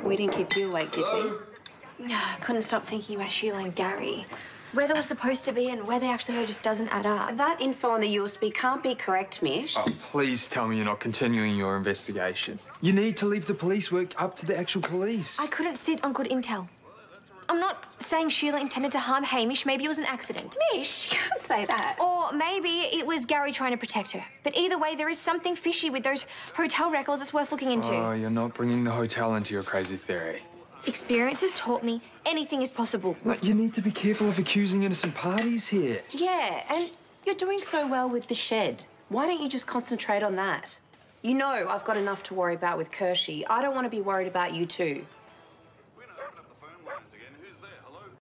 We didn't keep you awake, did we? I couldn't stop thinking about Sheila and Gary. Where they were supposed to be and where they actually were just doesn't add up. That info on the USB can't be correct, Mish. Oh, please tell me you're not continuing your investigation. You need to leave the police work up to the actual police. I couldn't sit on good intel. I'm not saying Sheila intended to harm Hamish. Maybe it was an accident. Mish, you can't say that. Or maybe it was Gary trying to protect her. But either way, there is something fishy with those hotel records that's worth looking into. Oh, you're not bringing the hotel into your crazy theory. Experience has taught me anything is possible. Look, you need to be careful of accusing innocent parties here. Yeah, and you're doing so well with the shed. Why don't you just concentrate on that? You know I've got enough to worry about with Kershie. I don't want to be worried about you too.